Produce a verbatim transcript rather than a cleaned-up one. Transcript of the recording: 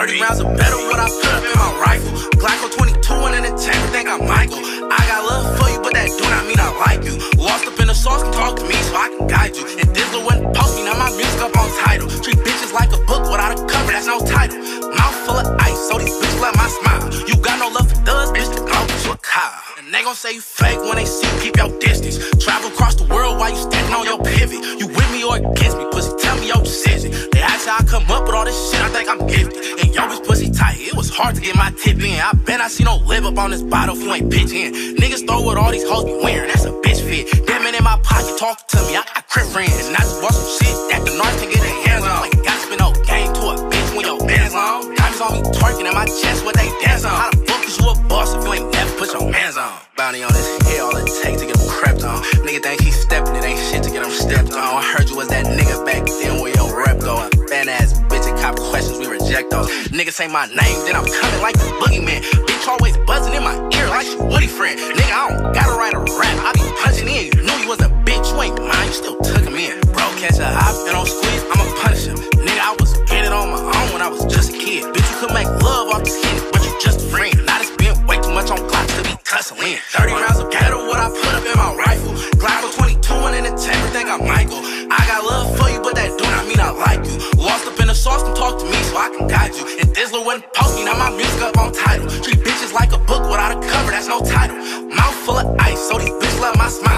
thirty rounds of better what I put up in my rifle. Glocko twenty-two and in the tank, think I'm Michael. I got love for you, but that do not mean I like you. Lost up in the sauce, can talk to me so I can guide you. And Dizzler wouldn't post me, now my music up on title. Treat bitches like a book without a cover, that's no title. Mouth full of ice, so these bitches love my smile. You got no love for thugs, bitch, to go to a car. And they gon' say you fake when they see you, keep your distance. Travel across the world while you standing on your pivot. You with me or against me, pussy, tell me your decision. They ask how I come up with all this shit, I think I'm gifted. And yo, bitch pussy tight, it was hard to get my tip in. I bet I see no live up on this bottle if you ain't pitch in. Niggas throw what all these hoes be wearing, that's a bitch fit. Damn it in my pocket, talk to me, I got crib friends. And I just bought some shit that the North can get their hands on. Like gotta spin no game to a bitch when your band's on. Diamonds on me twerking at my chest, what they dance on. How the fuck is you a boss if you ain't never put your hands on? Bounty on his head, all it takes to get him crept on. Nigga think he stepping, it ain't shit to get him stepped on. I heard you was that nigga back then where your rep go. A fan ass bitch and cop questions, we reject those. Niggas say my name, then I'm coming like the boogeyman. Bitch always buzzing in my ear like she Woody friend. Nigga, I don't gotta write a rap, I be punching in. You knew you was a bitch, you ain't mine, you still took him in. Bro, catch a hop and don't squeeze, I'ma punish him. Nigga, I was getting on my own when I was just a kid. Bitch, you could make love off this kid, but you just a friend. Now it's been way too much on clock to be tussling. thirty rounds of better what I put up in my rifle. Glocko twenty-two and in the tank, think I'm Michael. I got love for you, but that do not mean I like you. Lost up in the sauce, can talk to me so I can guide you. And Dizzler wouldn't post me, now my music up on title. Treat bitches like a book without a cover, that's no title. Mouth full of ice, so these bitches love my smile.